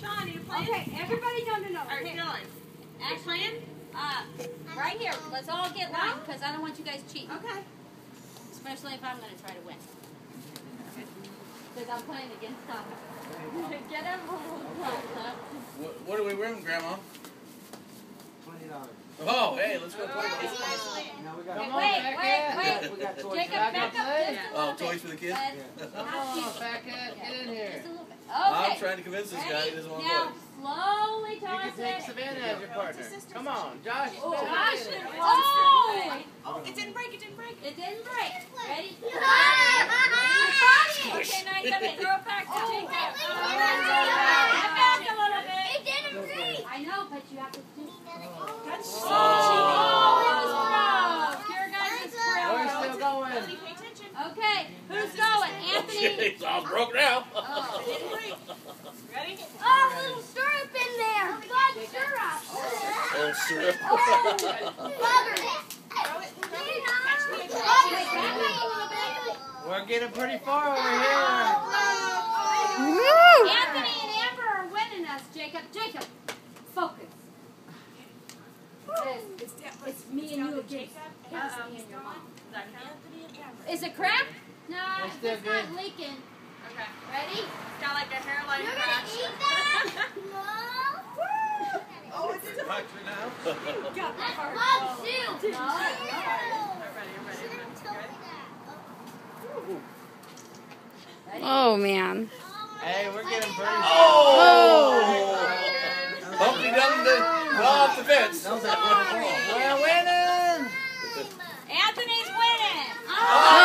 Sean, you playing? Okay, everybody down to know. All right, Dylan. Actually, right here. Let's all get line because I don't want you guys cheating. Okay. Especially if I'm going to try to win. Because I'm playing against Tom. Get him a little closer. What are we wearing, Grandma? $20. Oh, hey, let's go play. Now we got Okay, wait. We got toys. Jacob, back up just a little Oh, bit. toys for the kids? Come Come on, fat cat, get in here. Just a little bit. Okay. I'm trying to convince this guy he doesn't want to Now, play. slowly You toss can take it. Savannah as your partner. Come on, Josh. Oh, Savannah, gosh. get in. Oh! It didn't break. It didn't break. It didn't break. Ready? Okay, now you gotta throw it back to Jacob. Back a little bit. It didn't break. I know, but you have to do. That's so Oh, pure guys is We're pro. still going. cheating. Pay attention. Okay, who's going? Anthony. Okay, so I'm broke now. Oh. It didn't break. Ready? Oh, little syrup in there. God, syrup. Oh, syrup. Bugger. Throw it. Catch me. We're getting pretty far over here. Anthony and Amber are winning us, Jacob. Jacob, focus. It's me and you against me and your mom. Is it cracked? No, It's it's still not good. leaking. Okay. Ready? It's got like a hairline You're crack. gonna eat that? No. Oh, it's still That's hard. love soup. No. I'm ready. Should've told me that. Oh, man. Hey, we're getting pretty Oh! Humpty Dumpty off the fence. We're winning. Anthony's winning. Oh!